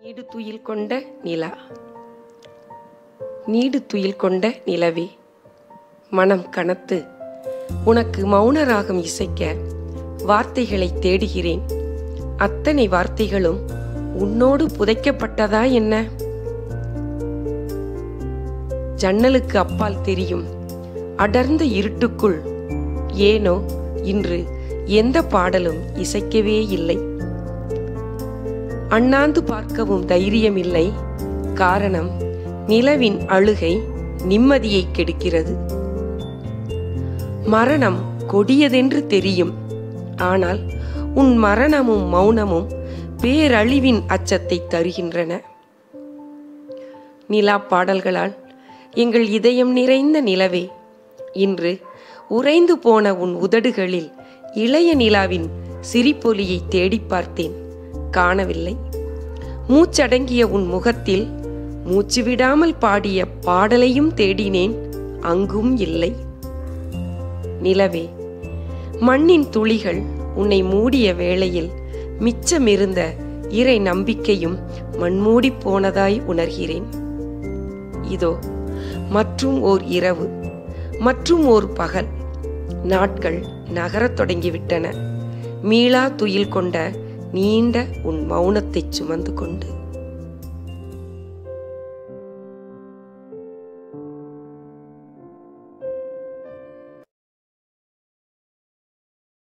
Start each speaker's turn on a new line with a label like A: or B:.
A: Need துயில் கொண்ட நிலா. Need துயில் கொண்ட நிலவே, மனம் கனத்து உனக்கு மௌன ராகம் இசைக்க வார்த்தைகளை தேடுகிறேன். அத்தனை வார்த்தைகளும் உன்னோடு புதைக்கப்பட்டதா என்ன? ஜன்னலுக்கு அப்பால் தெரியும் அடர்ந்த இருட்டுக்குள் ஏனோ இன்று எந்த பாடலும் இசைக்கவே இல்லை. அண்ணாந்து பார்க்கவும் தைரியம் இல்லை. காரணம், நிலவின் அழுகை நிம்மதியை கெடுக்கிறது. மரணம் கொடியதென்று தெரியும். ஆனால் உன் மரணமும் மௌனமும் பேரழிவின் அச்சத்தை தருகின்றன. நிலா பாடல்களால் எங்கள் இதயம் நிறைந்த நிலவே, இன்று உறைந்து போன உன் உதடுகளில் இளைய நிலாவின் சிரிப்பொலியை தேடி பார்த்தேன், காணவில்லை. மூச்சடங்கிய உன் முகத்தில் மூச்சு விடாமல் பாடிய பாடலையும் தேடினேன், அங்கும் இல்லை. நிலவே, மண்ணின் துளிகள் உன்னை மூடிய வேளையில் மிச்சமிருந்த இறை நம்பிக்கையும் மண்மூடி போனதாய் உணர்கிறேன். இதோ மற்றும் ஓர் இரவு, மற்றும் ஓர் பகல். நாட்கள் நகரத் தொடங்கிவிட்டன, மீளா துயில் கொண்ட நீண்ட உன் மௌனத்தை சுமந்து கொண்டு.